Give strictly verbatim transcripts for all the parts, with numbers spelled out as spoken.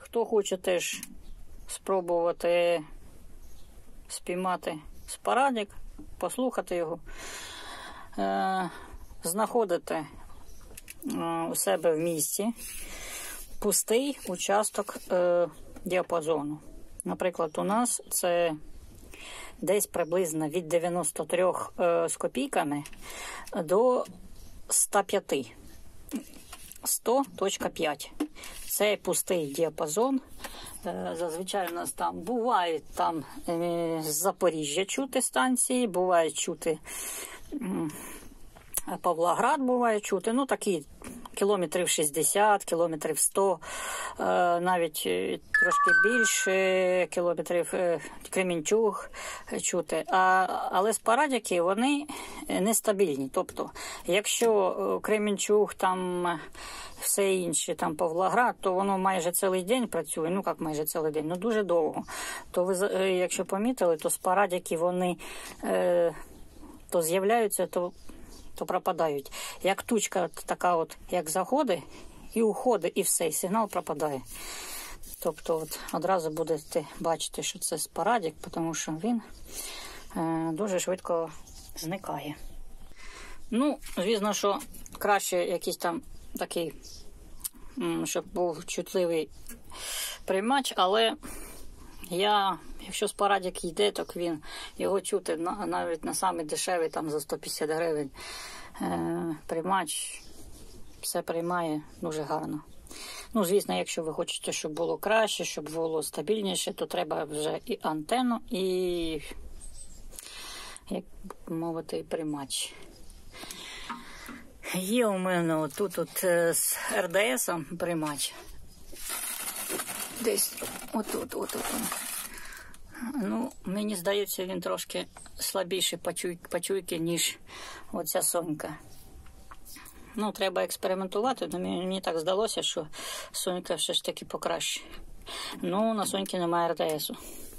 хто хоче теж спробувати спіймати спарадик, послухати його, е, знаходите е, у себе в місті пустий участок е, діапазону. Наприклад, у нас це десь приблизно від дев'яноста трьох е, з копійками до ста п'яти. сто точка п'ять. Це пустий діапазон. Е, зазвичай у нас там бувають там е, з Запоріжжя чути станції, буває чути е, Павлоград, буває чути, ну такі кілометрів шістдесят, кілометрів сто, е, навіть трошки більше кілометрів е, Кременчуг чути. А, але спарадики, вони нестабільні. Тобто, якщо Кременчуг, там все інше, там Павлоград, то воно майже цілий день працює, ну як майже цілий день, ну дуже довго. То ви, якщо помітили, то спарадики, вони е, то з'являються, то то пропадають. Як тучка така от, як заходить, і уходить, і все, і сигнал пропадає. Тобто от, одразу будете бачити, що це спарадик, тому що він е, дуже швидко зникає. Ну, звісно, що краще якийсь там такий, щоб був чутливий приймач, але я, якщо спарадик йде, то він, його чути навіть на самий дешевий, там за сто п'ятдесят гривень е, приймач, все приймає дуже гарно. Ну, звісно, якщо ви хочете, щоб було краще, щоб було стабільніше, то треба вже і антенну, і, як мовити, приймач. Є у мене отут от, з ер де есом приймач. Десь отут, отут. Ну, мені здається, він трошки слабіший пачуйки, ніж оця Сонька. Ну, треба експериментувати, але мені так здалося, що Сонька все ж таки покраще. Ну, на Соньки немає ер де есу.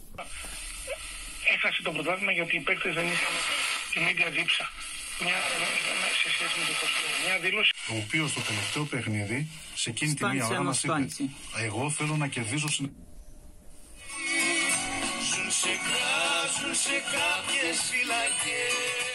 Έχασε το πρωτάθλημα γιατί οι παίκτες δεν είχαν την ίδια δίψα. Μια, σε σχέση με το κοστό. Μια δήλωση. Ο οποίος στο τελευταίο παιχνίδι, σε εκείνη τη μία ώρα μας είπε, εγώ θέλω να κερδίζω στην... Ζουν σε κάποιες φυλακές.